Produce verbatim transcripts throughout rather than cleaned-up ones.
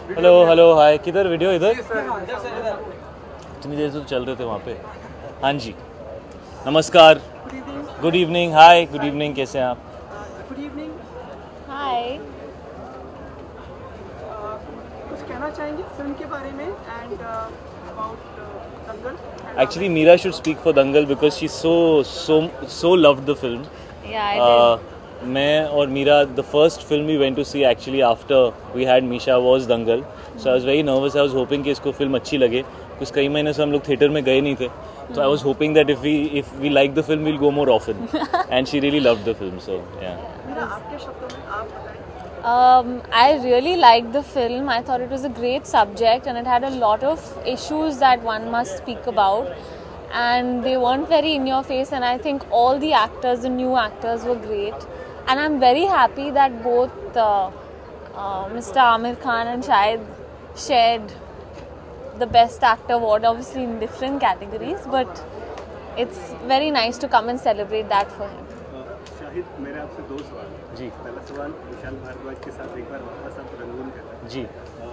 Hello hello hi, किधर video? इधर इतनी देर से तो चल रहे थे वहाँ पे। हाँ जी, नमस्कार, good evening. Hi, good evening, कैसे हैं आप? Good evening. हाय। कुछ कहना चाहेंगे फिल्म के बारे में and about Dangal? Actually Meera should speak for Dangal because she so so so loved the film. Yeah, I did. मैं और Meera, the first film we went to see actually after we had Misha was Dangal. So I was very nervous. I was hoping कि इसको film अच्छी लगे, कुछ कई महीने से हम लोग थिएटर में गए नहीं थे, तो I was hoping that if we if we like the film we'll go more often, and she really loved the film. So yeah, Meera, आपके शब्दों में आप बताएं। Um, I really liked the film. I thought it was a great subject and it had a lot of issues that one must speak about. And they weren't very in your face, and I think all the actors, the new actors were great. And I'm very happy that both uh, uh, Mister Amir Khan and Shahid shared the Best Actor award, obviously in different categories, but it's very nice to come and celebrate that for him. Shahid, मेरे आपसे दो सवाल जी। पहला सवाल विशाल भारद्वाज के साथ एक बार वापस आप रंगून कर रहे हैं जी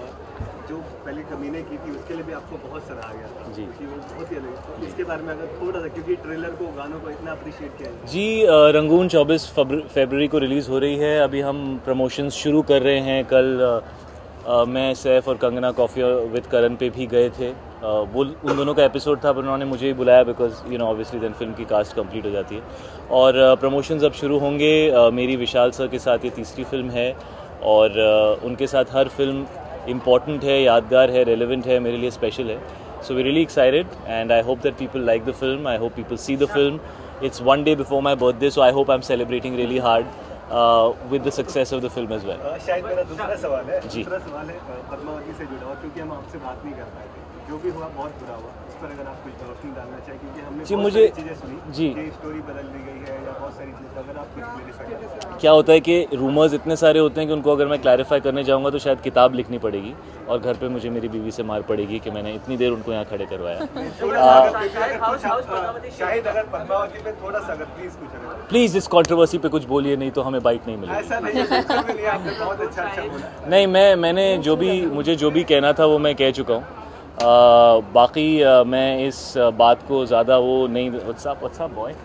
जो पहले कमीने की थी उसके लिए भी आपको बहुत सराहा गया जी। क्योंकि वो बहुत ही अलग है। इसके बारे में अगर थोड़ा सा, क्योंकि ट्रेलर को, गानों को इतना अप्रिशिएट किया है। जी, अ, रंगून चौबीस फरवरी को रिलीज़ हो रही है। अभी हम प्रमोशंस शुरू कर रहे हैं। कल अ, अ, मैं सैफ और कंगना कॉफ़ी विद करण पे भी गए थे। अ, वो उन दोनों का एपिसोड था, पर उन्होंने मुझे ही बुलाया because you know obviously then film की कास्ट कंप्लीट हो जाती है। और प्रमोशंस अब शुरू होंगे। अ, मेरी विशाल सर के साथ ये तीसरी फिल्म है, और uh, उनके साथ हर फिल्म इम्पॉर्टेंट है, यादगार है, रेलेवेंट है, मेरे लिए स्पेशल है। So we really excited and I hope that people like the film. I hope people see the film. It's one day before my birthday, so I hope I am celebrating really hard with the success of the film as well. शायद मेरा दूसरा सवाल है जी। दूसरा सवाल है अ, पद्मावती से जुड़ा हुआ, क्योंकि हम आपसे बात नहीं कर पाए थे। जो भी हुआ बहुत बुरा हुआ, उस पर अगर आप कुछ रोशनी डालना चाहें, क्योंकि हमने जी, बहुत मुझे- सारी चीज़ें सुनी जी। कि स्टोरी बदल दी गई है या बहुत सारी चीज़ें, अगर आप कुछ क्लैरिफाई कर सकें। क्या होता है कि रूमर्स इतने सारे होते हैं कि उनको अगर मैं क्लैरिफाई करने जाऊंगा तो शायद किताब लिखनी पड़ेगी, और घर पे मुझे मेरी बीवी से मार पड़ेगी कि मैंने इतनी देर उनको यहाँ खड़े करवाया। थोड़ा सा अगर कुछ- अगर कुछ आप, शायद अगर पद्मावती पे थोड़ा सा अगर प्लीज कुछ अगर प्लीज़ इस कंट्रोवर्सी पे कुछ बोलिए, नहीं तो हमें बाइट नहीं मिलेगी। ऐसा नहीं है, बिल्कुल भी नहीं, आपने बहुत अच्छा अच्छा बोला। नहीं, मैं मैंने जो भी मुझे जो भी कहना था वो मैं कह चुका हूँ। uh, बाकी uh, मैं इस uh, बात को ज़्यादा वो नहीं। What's up what's up boy?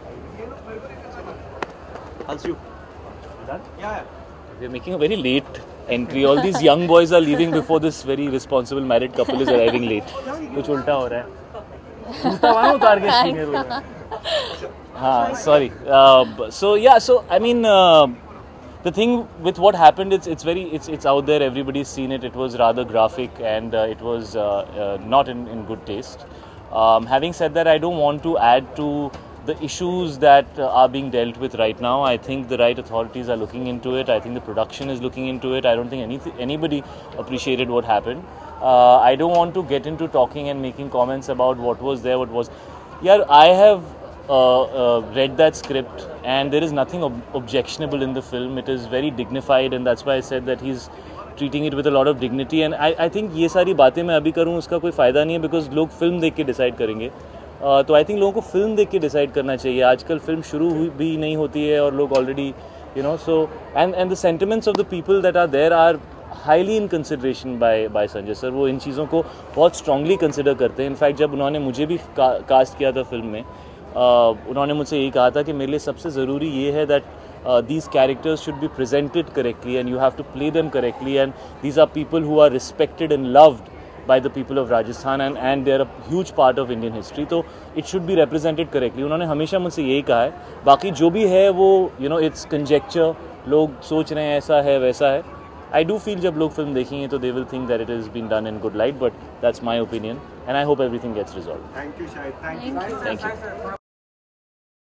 How's you? Done? क्या है? They're making a very late entry. All these young boys are leaving before this very responsible married couple is arriving late. कुछ उल्टा हो रहा है। जूता वहाँ उतार के सीनियर हो रहा है। हाँ, sorry. Uh, so yeah, so I mean, uh, the thing with what happened, it's it's very it's it's out there. Everybody's seen it. It was rather graphic, and uh, it was uh, uh, not in in good taste. Um, having said that, I don't want to add to the issues that uh, are being dealt with right now. I think the right authorities are looking into it. I think the production is looking into it. I don't think any anybody appreciated what happened. Uh, I don't want to get into talking and making comments about what was there, what was. Yeah, I have uh, uh, read that script, and there is nothing ob- objectionable in the film. It is very dignified, and that's why I said that he's treating it with a lot of dignity. And I, I think ये सारी बातें मैं अभी करूँ उसका कोई फ़ायदा नहीं है, बिकॉज लोग फिल्म देख के डिसाइड करेंगे। Uh, तो आई थिंक लोगों को फिल्म देख के डिसाइड करना चाहिए। आजकल फिल्म शुरू हुई भी नहीं होती है और लोग already you know so and and the sentiments of the people that are there are highly in consideration by by Sanjay sir. वो इन चीज़ों को बहुत स्ट्रांगली कंसिडर करते हैं। इनफैक्ट जब उन्होंने मुझे भी का, कास्ट किया था फिल्म में, uh, उन्होंने मुझसे यही कहा था कि मेरे लिए सबसे ज़रूरी ये है that these characters should be presented correctly and you have to play them correctly, and these are people who are respected and loved by the people of Rajasthan, and and they are a huge part of Indian history, तो it should be represented correctly. उन्होंने हमेशा मुझसे यही कहा है। बाकी जो भी है वो you know it's conjecture, लोग सोच रहे हैं ऐसा है वैसा है। I do feel जब लोग फिल्म देखेंगे तो they will think that it has been done in good light, but that's my opinion and I hope everything gets resolved. Thank you, Shahid. Thank you. Thank you. Thank you.